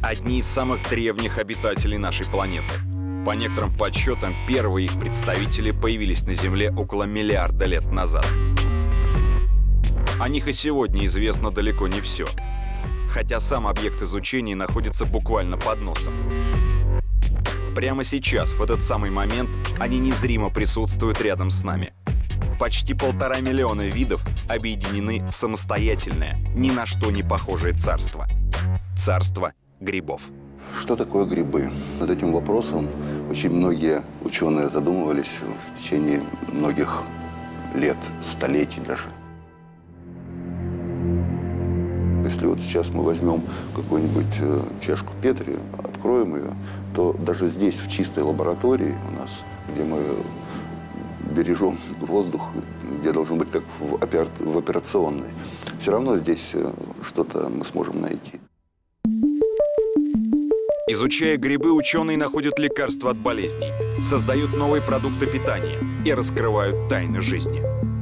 Одни из самых древних обитателей нашей планеты. По некоторым подсчетам, первые их представители появились на Земле около миллиарда лет назад. О них и сегодня известно далеко не все. Хотя сам объект изучения находится буквально под носом. Прямо сейчас, в этот самый момент, они незримо присутствуют рядом с нами. Почти 1,5 миллиона видов объединены в самостоятельное, ни на что не похожее царство. Царство грибов. Что такое грибы? Над этим вопросом очень многие ученые задумывались в течение многих лет, столетий даже. Если вот сейчас мы возьмем какую-нибудь чашку Петри, откроем ее, то даже здесь, в чистой лаборатории у нас, где мы бережем воздух, где должен быть как в операционной, все равно здесь что-то мы сможем найти. Изучая грибы, ученые находят лекарства от болезней, создают новые продукты питания и раскрывают тайны жизни.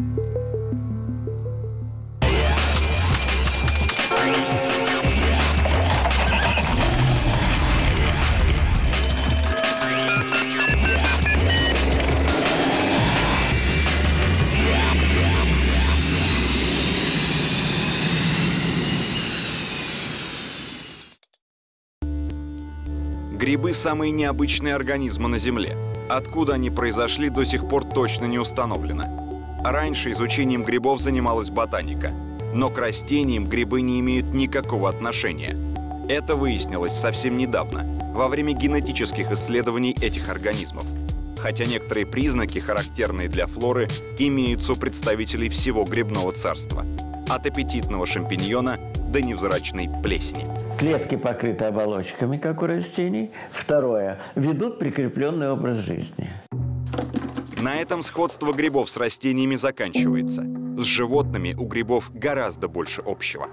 Грибы – самые необычные организмы на Земле. Откуда они произошли, до сих пор точно не установлено. Раньше изучением грибов занималась ботаника. Но к растениям грибы не имеют никакого отношения. Это выяснилось совсем недавно, во время генетических исследований этих организмов. Хотя некоторые признаки, характерные для флоры, имеются у представителей всего грибного царства. От аппетитного шампиньона до невзрачной плесени. Клетки покрыты оболочками, как у растений. Второе. Ведут прикрепленный образ жизни. На этом сходство грибов с растениями заканчивается. С животными у грибов гораздо больше общего.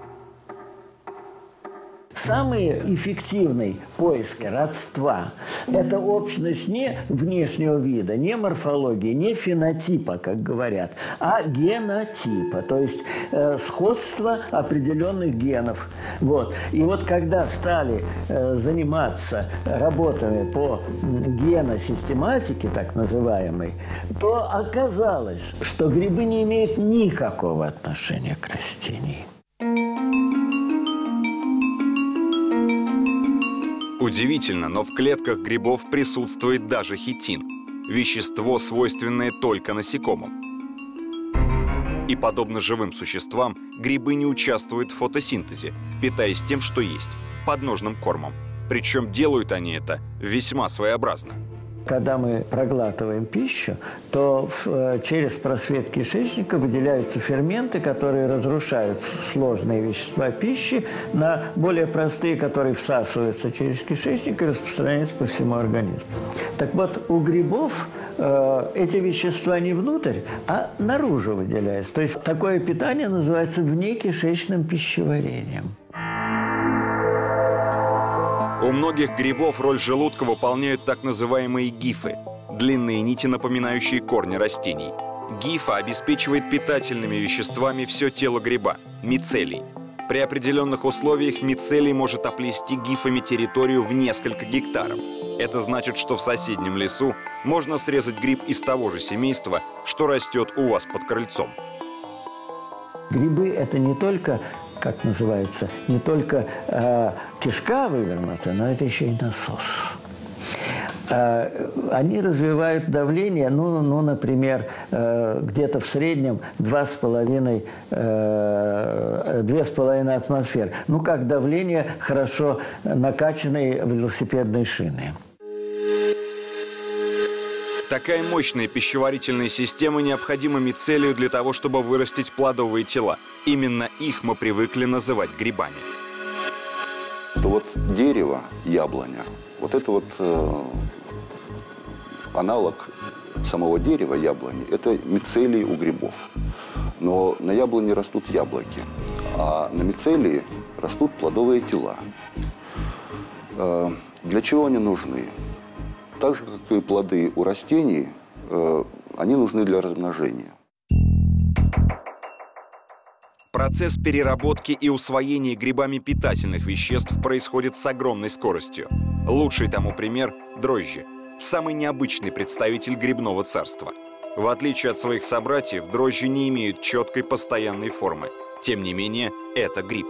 Самый эффективный поиск родства – это общность не внешнего вида, не морфологии, не фенотипа, как говорят, а генотипа, то есть сходство определенных генов. Вот. И вот когда стали заниматься работами по геносистематике, так называемой, то оказалось, что грибы не имеют никакого отношения к растениям. Удивительно, но в клетках грибов присутствует даже хитин – вещество, свойственное только насекомым. И, подобно живым существам, грибы не участвуют в фотосинтезе, питаясь тем, что есть – подножным кормом. Причем делают они это весьма своеобразно. Когда мы проглатываем пищу, то через просвет кишечника выделяются ферменты, которые разрушают сложные вещества пищи на более простые, которые всасываются через кишечник и распространяются по всему организму. Так вот, у грибов эти вещества не внутрь, а наружу выделяются. То есть такое питание называется внекишечным пищеварением. У многих грибов роль желудка выполняют так называемые гифы – длинные нити, напоминающие корни растений. Гифа обеспечивает питательными веществами все тело гриба – мицелий. При определенных условиях мицелий может оплести гифами территорию в несколько гектаров. Это значит, что в соседнем лесу можно срезать гриб из того же семейства, что растет у вас под крыльцом. Грибы – это не только, как называется, не только кишка вывернута, но это еще и насос. Они развивают давление, например, где-то в среднем 2,5 атмосфер. Как давление хорошо накачанной велосипедной шины. Такая мощная пищеварительная система необходима мицелию для того, чтобы вырастить плодовые тела. Именно их мы привыкли называть грибами. Это вот дерево, яблоня, вот это вот аналог самого дерева яблони, это мицелий у грибов. Но на яблоне растут яблоки, а на мицелии растут плодовые тела. Для чего они нужны? Так же, как и плоды у растений, они нужны для размножения. Процесс переработки и усвоения грибами питательных веществ происходит с огромной скоростью. Лучший тому пример – дрожжи. Самый необычный представитель грибного царства. В отличие от своих собратьев, дрожжи не имеют четкой постоянной формы. Тем не менее, это гриб.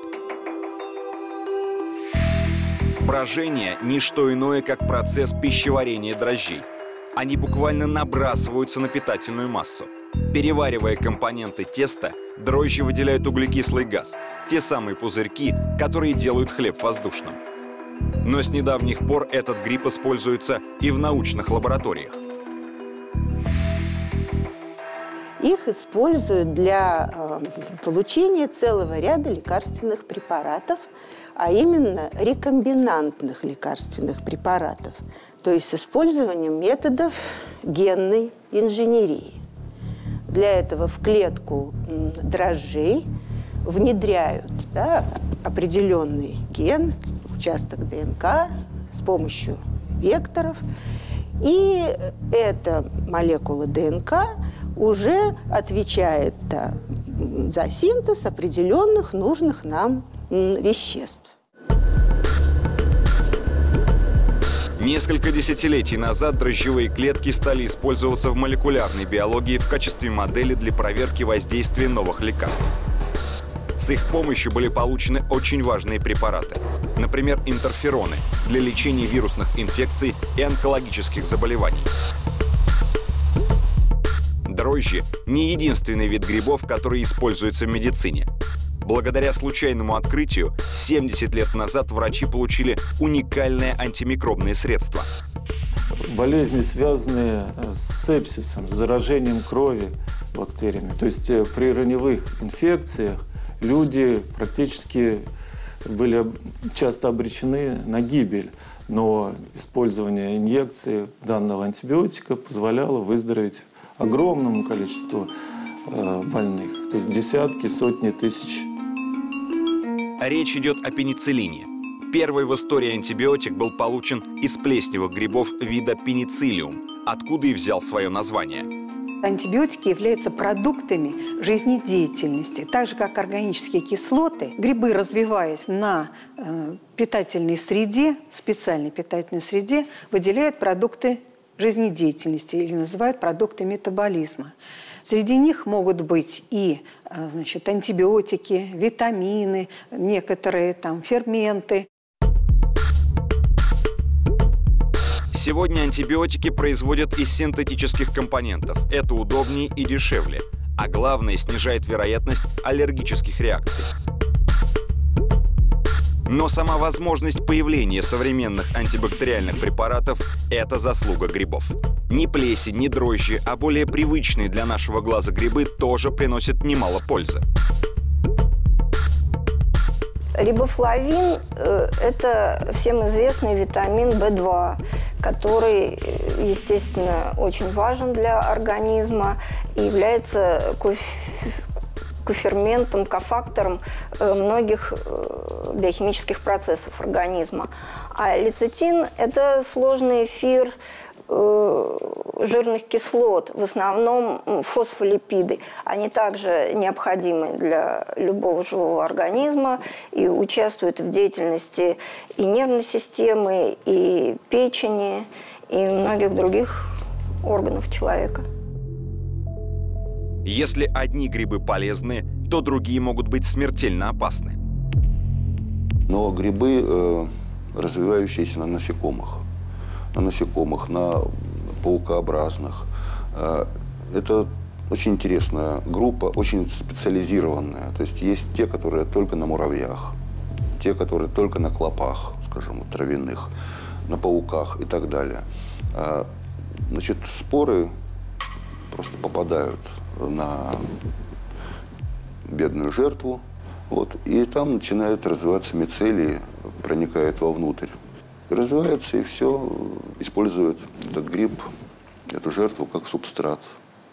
Брожение – не что иное, как процесс пищеварения дрожжей. Они буквально набрасываются на питательную массу. Переваривая компоненты теста, дрожжи выделяют углекислый газ, те самые пузырьки, которые делают хлеб воздушным. Но с недавних пор этот гриб используется и в научных лабораториях. Их используют для получения целого ряда лекарственных препаратов, а именно рекомбинантных лекарственных препаратов, то есть с использованием методов генной инженерии. Для этого в клетку дрожжей внедряют определенный ген, участок ДНК с помощью векторов, и эта молекула ДНК уже отвечает за синтез определенных нужных нам веществ. Несколько десятилетий назад дрожжевые клетки стали использоваться в молекулярной биологии в качестве модели для проверки воздействия новых лекарств. С их помощью были получены очень важные препараты. Например, интерфероны для лечения вирусных инфекций и онкологических заболеваний. Дрожжи – не единственный вид грибов, который используется в медицине. Благодаря случайному открытию 70 лет назад врачи получили уникальное антимикробное средство. Болезни, связанные с сепсисом, с заражением крови бактериями. То есть при раневых инфекциях люди практически были часто обречены на гибель. Но использование инъекции данного антибиотика позволяло выздороветь огромному количеству больных. То есть десятки, сотни тысяч. Речь идет о пенициллине. Первый в истории антибиотик был получен из плесневых грибов вида пенициллиум, откуда и взял свое название. Антибиотики являются продуктами жизнедеятельности. Так же, как органические кислоты, грибы, развиваясь на питательной среде, специальной питательной среде, выделяют продукты жизнедеятельности или называют продукты метаболизма. Среди них могут быть и антибиотики, витамины, некоторые ферменты. Сегодня антибиотики производят из синтетических компонентов. Это удобнее и дешевле. А главное, снижает вероятность аллергических реакций. Но сама возможность появления современных антибактериальных препаратов – это заслуга грибов. Ни плесень, ни дрожжи, а более привычные для нашего глаза грибы тоже приносят немало пользы. Рибофлавин – это всем известный витамин В2, который, естественно, очень важен для организма и является коферментом, кофактором многих биохимических процессов организма. А лецитин – это сложный эфир жирных кислот, в основном фосфолипиды. Они также необходимы для любого живого организма и участвуют в деятельности и нервной системы, и печени, и многих других органов человека. Если одни грибы полезны, то другие могут быть смертельно опасны. Но грибы, развивающиеся на насекомых, на паукообразных, это очень интересная группа, очень специализированная. То есть есть те, которые только на муравьях, те, которые только на клопах, скажем, травяных, на пауках и так далее. Значит, споры просто попадают на бедную жертву, и там начинают развиваться мицелии, проникают вовнутрь. Развиваются и все, используют этот гриб, эту жертву как субстрат.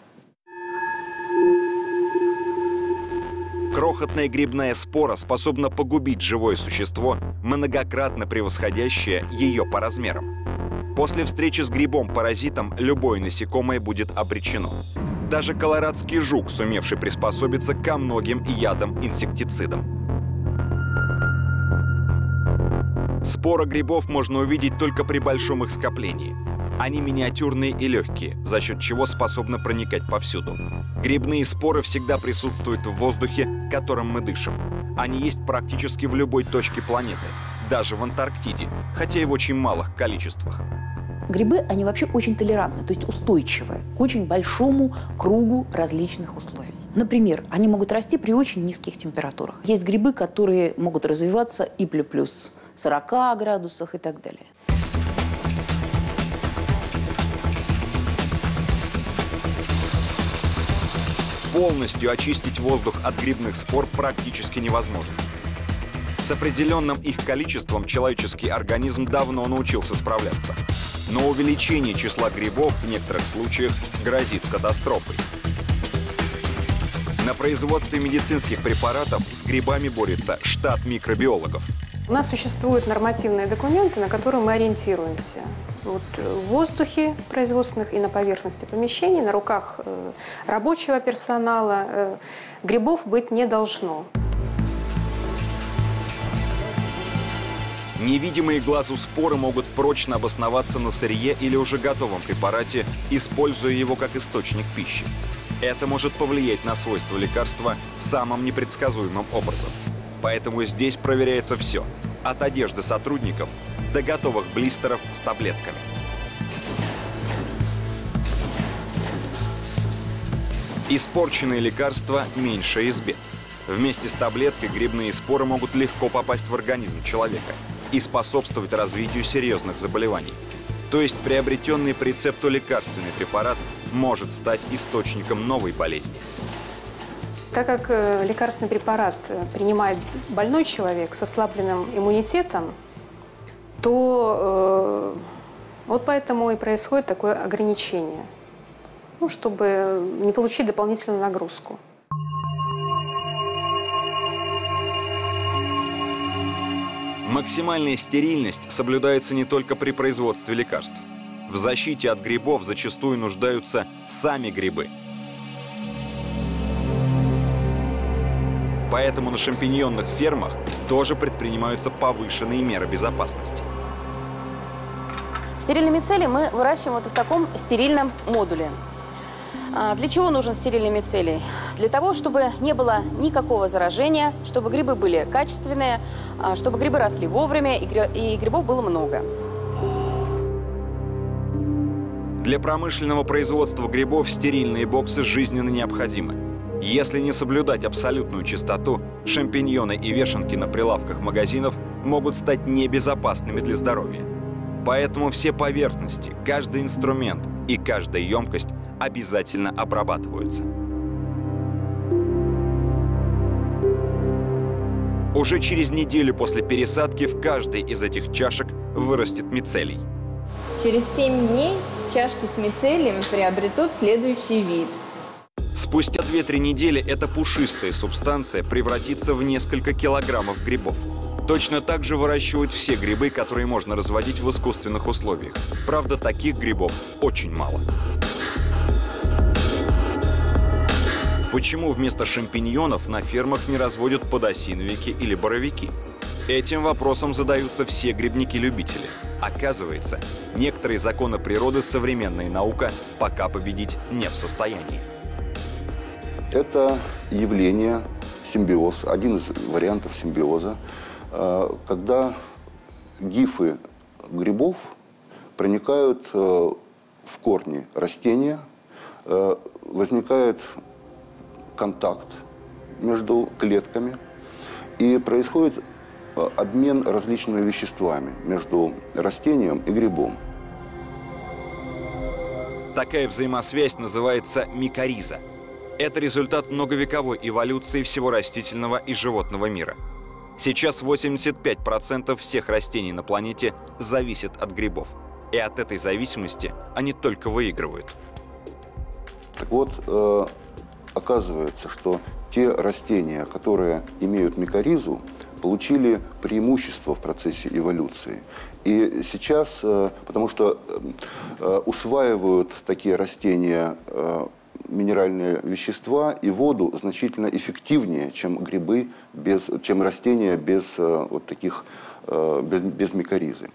Крохотная грибная спора способна погубить живое существо, многократно превосходящее ее по размерам. После встречи с грибом-паразитом любое насекомое будет обречено. Даже колорадский жук, сумевший приспособиться ко многим ядам-инсектицидам. Споры грибов можно увидеть только при большом их скоплении. Они миниатюрные и легкие, за счет чего способны проникать повсюду. Грибные споры всегда присутствуют в воздухе, которым мы дышим. Они есть практически в любой точке планеты, даже в Антарктиде, хотя и в очень малых количествах. Грибы, они вообще очень толерантны, то есть устойчивые к очень большому кругу различных условий. Например, они могут расти при очень низких температурах. Есть грибы, которые могут развиваться и при плюс 40 градусах и так далее. Полностью очистить воздух от грибных спор практически невозможно. С определенным их количеством человеческий организм давно научился справляться. Но увеличение числа грибов в некоторых случаях грозит катастрофой. На производстве медицинских препаратов с грибами борется штат микробиологов. У нас существуют нормативные документы, на которые мы ориентируемся. Вот в воздухе производственных и на поверхности помещений, на руках рабочего персонала грибов быть не должно. Невидимые глазу споры могут прочно обосноваться на сырье или уже готовом препарате, используя его как источник пищи. Это может повлиять на свойства лекарства самым непредсказуемым образом. Поэтому здесь проверяется все, от одежды сотрудников до готовых блистеров с таблетками. Испорченные лекарства меньше из бед. Вместе с таблеткой грибные споры могут легко попасть в организм человека и способствовать развитию серьезных заболеваний. То есть приобретенный по рецепту лекарственный препарат может стать источником новой болезни. Так как лекарственный препарат принимает больной человек с ослабленным иммунитетом, то вот поэтому и происходит такое ограничение, чтобы не получить дополнительную нагрузку. Максимальная стерильность соблюдается не только при производстве лекарств. В защите от грибов зачастую нуждаются сами грибы. Поэтому на шампиньонных фермах тоже предпринимаются повышенные меры безопасности. Стерильный мицелий мы выращиваем вот в таком стерильном модуле. Для чего нужен стерильный мицелий? Для того, чтобы не было никакого заражения, чтобы грибы были качественные, чтобы грибы росли вовремя и грибов было много. Для промышленного производства грибов стерильные боксы жизненно необходимы. Если не соблюдать абсолютную чистоту, шампиньоны и вешанки на прилавках магазинов могут стать небезопасными для здоровья. Поэтому все поверхности, каждый инструмент и каждая емкость обязательно обрабатываются. Уже через неделю после пересадки в каждой из этих чашек вырастет мицелий. Через 7 дней чашки с мицелием приобретут следующий вид. Спустя 2-3 недели эта пушистая субстанция превратится в несколько килограммов грибов. Точно так же выращивают все грибы, которые можно разводить в искусственных условиях. Правда, таких грибов очень мало. Почему вместо шампиньонов на фермах не разводят подосиновики или боровики? Этим вопросом задаются все грибники-любители. Оказывается, некоторые законы природы современная наука пока победить не в состоянии. Это явление, симбиоз, один из вариантов симбиоза, когда гифы грибов проникают в корни растения, возникает контакт между клетками и происходит обмен различными веществами между растением и грибом. Такая взаимосвязь называется микориза. Это результат многовековой эволюции всего растительного и животного мира. Сейчас 85% всех растений на планете зависят от грибов. И от этой зависимости они только выигрывают. Так вот, оказывается, что те растения, которые имеют микоризу, получили преимущество в процессе эволюции. И сейчас, потому что усваивают такие растения минеральные вещества и воду значительно эффективнее, чем грибы, чем растения без вот таких, без микоризы.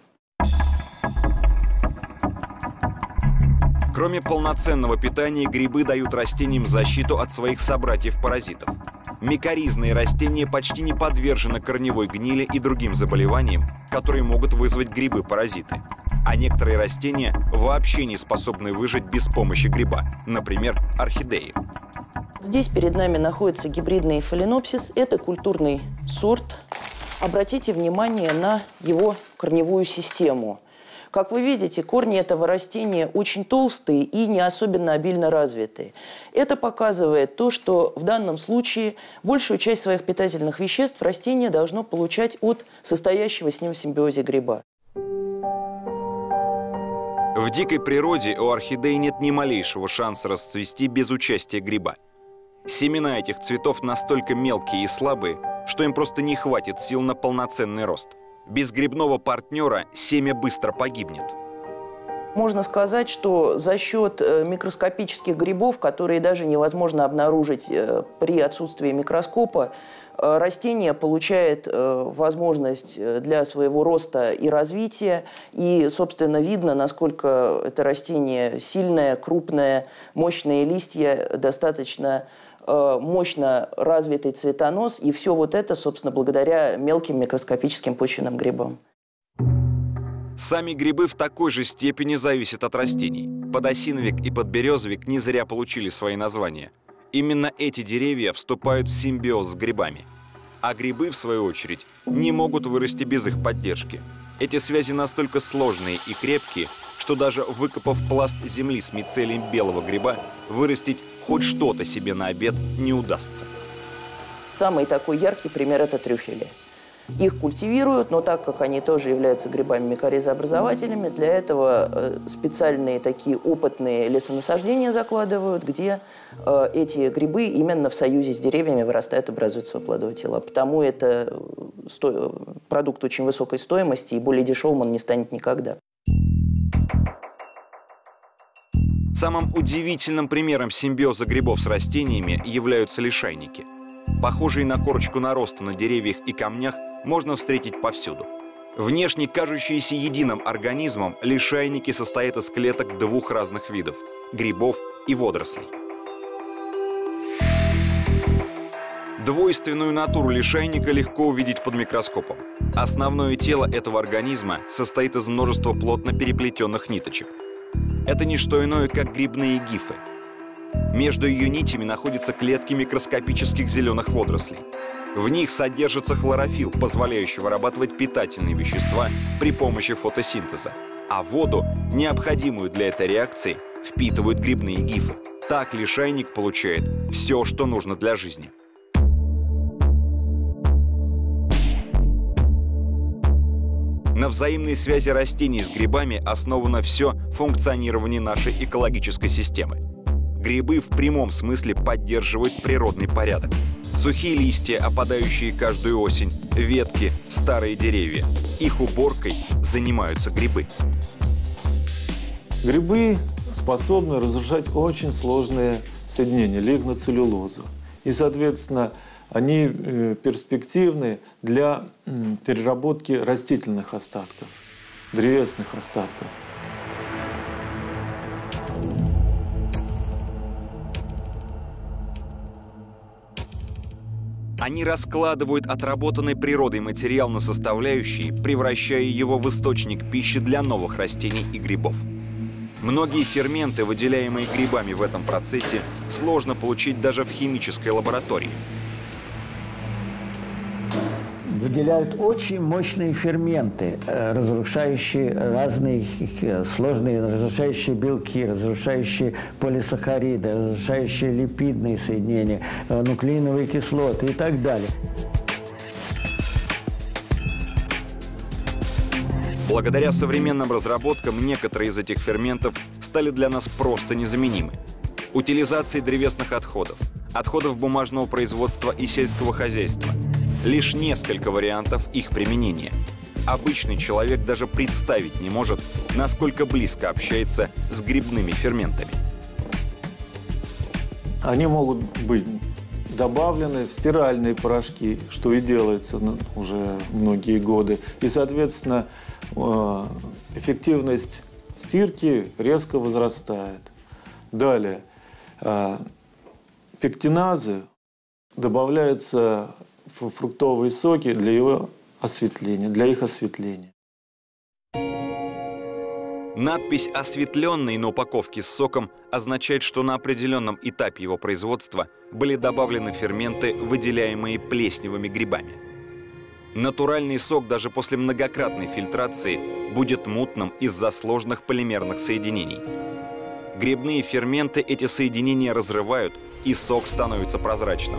Кроме полноценного питания, грибы дают растениям защиту от своих собратьев-паразитов. Микоризные растения почти не подвержены корневой гнили и другим заболеваниям, которые могут вызвать грибы-паразиты. А некоторые растения вообще не способны выжить без помощи гриба, например, орхидеи. Здесь перед нами находится гибридный фаленопсис. Это культурный сорт. Обратите внимание на его корневую систему. Как вы видите, корни этого растения очень толстые и не особенно обильно развитые. Это показывает то, что в данном случае большую часть своих питательных веществ растение должно получать от состоящего с ним в симбиозе гриба. В дикой природе у орхидей нет ни малейшего шанса расцвести без участия гриба. Семена этих цветов настолько мелкие и слабые, что им просто не хватит сил на полноценный рост. Без грибного партнера семя быстро погибнет. Можно сказать, что за счет микроскопических грибов, которые даже невозможно обнаружить при отсутствии микроскопа, растение получает возможность для своего роста и развития. И, собственно, видно, насколько это растение сильное, крупное, мощные листья, достаточно мощно развитый цветонос. И все вот это, собственно, благодаря мелким микроскопическим почвенным грибам. Сами грибы в такой же степени зависят от растений. Подосиновик и подберезовик не зря получили свои названия. Именно эти деревья вступают в симбиоз с грибами. А грибы, в свою очередь, не могут вырасти без их поддержки. Эти связи настолько сложные и крепкие, что даже выкопав пласт земли с мицелием белого гриба, вырастить хоть что-то себе на обед не удастся. Самый такой яркий пример – это трюфели. Их культивируют, но так как они тоже являются грибами-микоризообразователями, для этого специальные такие опытные лесонасаждения закладывают, где эти грибы именно в союзе с деревьями вырастают, образуют свои плодовые тела. Потому это продукт очень высокой стоимости, и более дешевым он не станет никогда. Самым удивительным примером симбиоза грибов с растениями являются лишайники. Похожие на корочку нароста на деревьях и камнях можно встретить повсюду. Внешне кажущиеся единым организмом, лишайники состоят из клеток двух разных видов – грибов и водорослей. Двойственную натуру лишайника легко увидеть под микроскопом. Основное тело этого организма состоит из множества плотно переплетенных ниточек. Это не что иное, как грибные гифы. Между ее нитями находятся клетки микроскопических зеленых водорослей. В них содержится хлорофилл, позволяющий вырабатывать питательные вещества при помощи фотосинтеза. А воду, необходимую для этой реакции, впитывают грибные гифы. Так лишайник получает все, что нужно для жизни. На взаимной связи растений с грибами основано все функционирование нашей экологической системы. Грибы в прямом смысле поддерживают природный порядок. Сухие листья, опадающие каждую осень, ветки, старые деревья. Их уборкой занимаются грибы. Грибы способны разрушать очень сложные соединения, лигноцеллюлозу. И, соответственно, они перспективны для переработки растительных остатков, древесных остатков. Они раскладывают отработанный природой материал на составляющие, превращая его в источник пищи для новых растений и грибов. Многие ферменты, выделяемые грибами в этом процессе, сложно получить даже в химической лаборатории. Выделяют очень мощные ферменты, разрушающие разные сложные, разрушающие белки, разрушающие полисахариды, разрушающие липидные соединения, нуклеиновые кислоты и так далее. Благодаря современным разработкам некоторые из этих ферментов стали для нас просто незаменимы. Утилизации древесных отходов, отходов бумажного производства и сельского хозяйства. Лишь несколько вариантов их применения. Обычный человек даже представить не может, насколько близко общается с грибными ферментами. Они могут быть добавлены в стиральные порошки, что и делается уже многие годы. И, соответственно, эффективность стирки резко возрастает. Далее, пектиназы добавляются в фруктовые соки для их осветления. Надпись «Осветленный» на упаковке с соком означает, что на определенном этапе его производства были добавлены ферменты, выделяемые плесневыми грибами. Натуральный сок даже после многократной фильтрации будет мутным из-за сложных полимерных соединений. Грибные ферменты эти соединения разрывают, и сок становится прозрачным.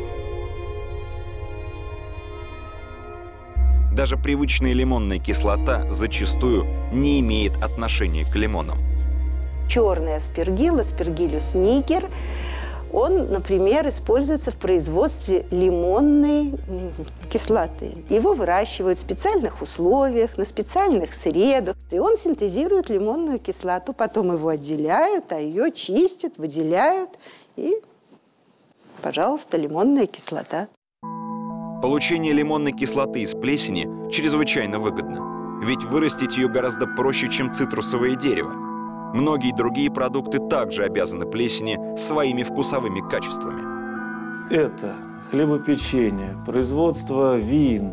Даже привычная лимонная кислота зачастую не имеет отношения к лимонам. Черный аспергилл, аспергиллюс нигер, он, например, используется в производстве лимонной кислоты. Его выращивают в специальных условиях, на специальных средах. И он синтезирует лимонную кислоту, потом его отделяют, а ее чистят, выделяют. И, пожалуйста, лимонная кислота. Получение лимонной кислоты из плесени чрезвычайно выгодно. Ведь вырастить ее гораздо проще, чем цитрусовое дерево. Многие другие продукты также обязаны плесени своими вкусовыми качествами. Это хлебопечение, производство вин,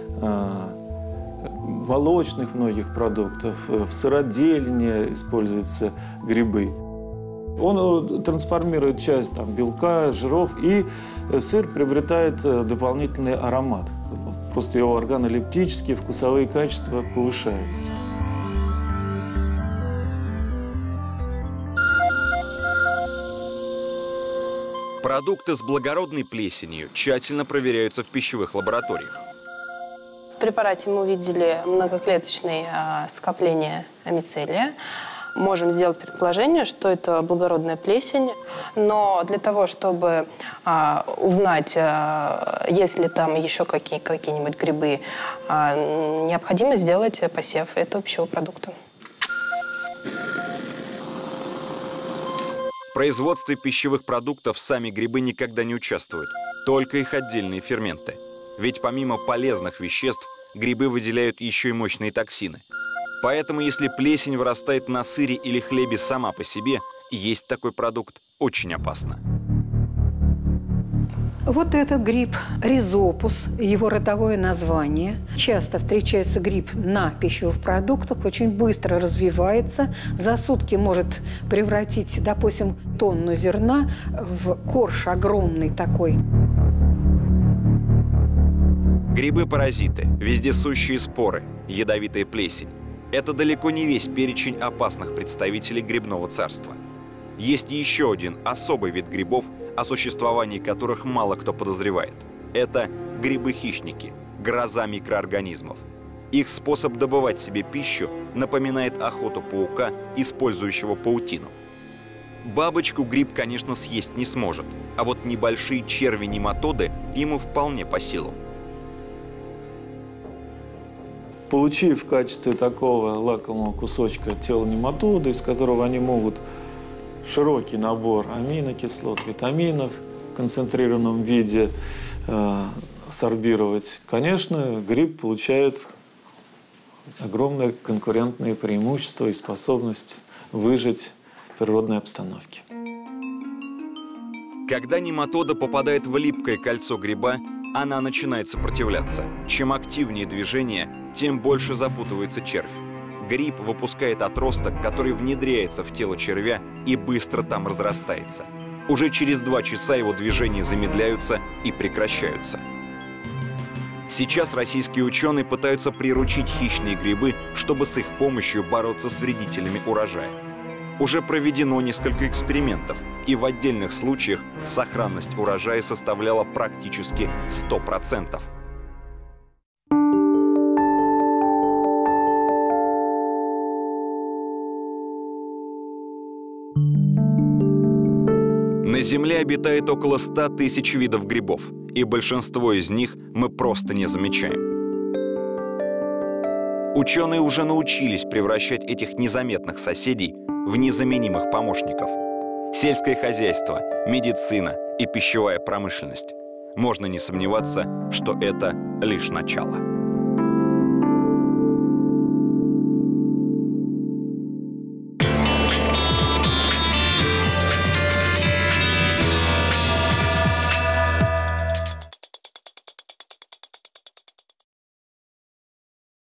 молочных многих продуктов, в сыроделии используются грибы. Он трансформирует часть белка, жиров, и сыр приобретает дополнительный аромат. Просто его органолептические вкусовые качества повышаются. Продукты с благородной плесенью тщательно проверяются в пищевых лабораториях. В препарате мы увидели многоклеточные скопления амицелия. Можем сделать предположение, что это благородная плесень. Но для того, чтобы узнать, есть ли там еще какие-нибудь грибы, необходимо сделать посев этого пищевого продукта. В производстве пищевых продуктов сами грибы никогда не участвуют, только их отдельные ферменты. Ведь помимо полезных веществ, грибы выделяют еще и мощные токсины. Поэтому, если плесень вырастает на сыре или хлебе сама по себе, есть такой продукт очень опасно. Вот этот гриб ризопус, его родовое название. Часто встречается гриб на пищевых продуктах, очень быстро развивается. За сутки может превратить, допустим, тонну зерна в корж огромный такой. Грибы-паразиты, вездесущие споры, ядовитая плесень. Это далеко не весь перечень опасных представителей грибного царства. Есть еще один особый вид грибов, о существовании которых мало кто подозревает. Это грибы-хищники, гроза микроорганизмов. Их способ добывать себе пищу напоминает охоту паука, использующего паутину. Бабочку гриб, конечно, съесть не сможет, а вот небольшие черви-нематоды ему вполне по силам. Получив в качестве такого лакомого кусочка тело нематоды, из которого они могут широкий набор аминокислот, витаминов в концентрированном виде сорбировать, конечно, гриб получает огромное конкурентное преимущество и способность выжить в природной обстановке. Когда нематода попадает в липкое кольцо гриба, она начинает сопротивляться. Чем активнее движение, тем больше запутывается червь. Гриб выпускает отросток, который внедряется в тело червя и быстро там разрастается. Уже через 2 часа его движения замедляются и прекращаются. Сейчас российские ученые пытаются приручить хищные грибы, чтобы с их помощью бороться с вредителями урожая. Уже проведено несколько экспериментов, и в отдельных случаях сохранность урожая составляла практически 100%. На Земле обитает около 100 тысяч видов грибов, и большинство из них мы просто не замечаем. Ученые уже научились превращать этих незаметных соседей в незаменимых помощников. сельское хозяйство, медицина и пищевая промышленность. Можно не сомневаться, что это лишь начало.